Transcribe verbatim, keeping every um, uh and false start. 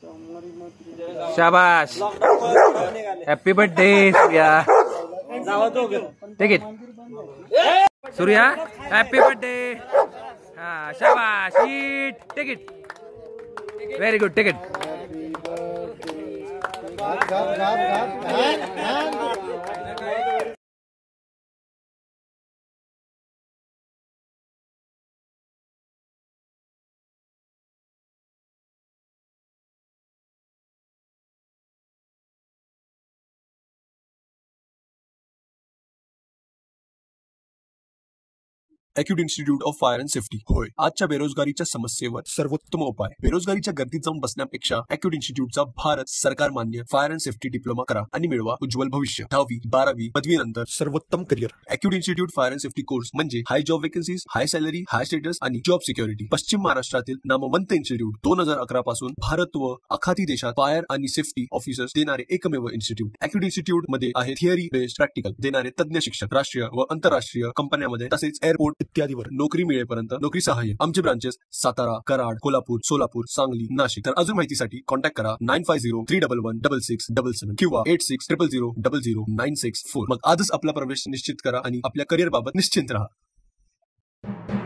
शाबाश, happy birthday Surya. Take it Surya, happy birthday. हा शाबाश, it take it. Very good, take it. Acute institute of fire and safety. होय, आजच्या बेरोजगारीच्या समस्येवर सर्वोत्तम उपाय. बेरोजगारीच्या गर्दीत जाऊन बसण्यापेक्षा ॲक्यूट इन्स्टिट्यूटचा भारत सरकार मान्य फायर अँड सेफ्टी डिप्लोमा करा आणि मिळवा उज्ज्वल भविष्य. दहावी बारावी पदवीनंतर सर्वोत्तम career. Acute institute fire and safety course म्हणजे high job vacancies, high salary, high status आणि जॉब सिक्युरिटी. पश्चिम महाराष्ट्रातील नामवंत इन्स्टिट्यूट. दोन हजार अकरा पासून भारत व आखाती देशात फायर आणि सेफ्टी ऑफिसर्स देणारे एकमेव इन्स्टिट्यूट. ॲक्यूट इन्स्टिट्यूट मध्ये आहे थिअरी बेस्ड प्रॅक्टिकल देणारे तज्ञ शिक्षक. राष्ट्रीय व आंतरराष्ट्रीय कंपन्यांमध्ये तसेच एअरपोर्ट इत्यादीवर नोकरी मिळेपर्यंत नोकरी सहाय्य. आमचे ब्रांचेस सातारा, कराड, कोल्हापूर, सोलापूर, सांगली, नाशिक. तर अजून माहितीसाठी कॉन्टॅक्ट करा nine five zero three double one double six double seven किंवा eight six triple zero double zero nine six four. मग आजच आपला प्रवेश निश्चित करा आणि आपल्या करिअर बाबत निश्चिंत राहा.